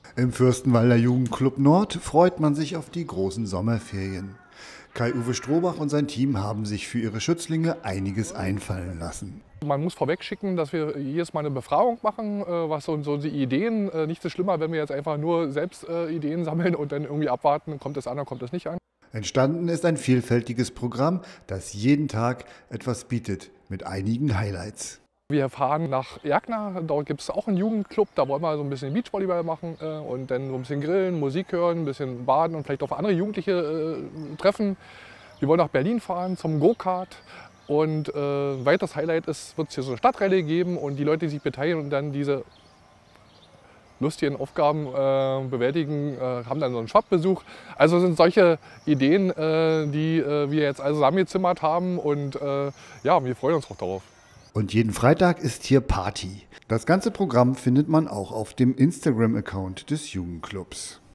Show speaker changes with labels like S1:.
S1: Im Fürstenwalder Jugendclub Nord freut man sich auf die großen Sommerferien. Kai-Uwe Strohbach und sein Team haben sich für ihre Schützlinge einiges einfallen lassen.
S2: Man muss vorweg schicken, dass wir jedes Mal eine Befragung machen, was so die Ideen. Nichts ist schlimmer, wenn wir jetzt einfach nur selbst Ideen sammeln und dann irgendwie abwarten, kommt es an oder kommt es nicht an.
S1: Entstanden ist ein vielfältiges Programm, das jeden Tag etwas bietet, mit einigen Highlights.
S2: Wir fahren nach Erkner, dort gibt es auch einen Jugendclub, da wollen wir so ein bisschen Beachvolleyball machen und dann so ein bisschen grillen, Musik hören, ein bisschen baden und vielleicht auch andere Jugendliche treffen. Wir wollen nach Berlin fahren zum Go-Kart und ein weiteres Highlight ist, wird es hier so eine Stadtrallye geben und die Leute, die sich beteiligen und dann diese lustigen Aufgaben bewältigen, haben dann so einen Shopbesuch. Also sind solche Ideen, die wir jetzt also zusammengezimmert haben und ja, wir freuen uns auch darauf.
S1: Und jeden Freitag ist hier Party. Das ganze Programm findet man auch auf dem Instagram-Account des Jugendclubs.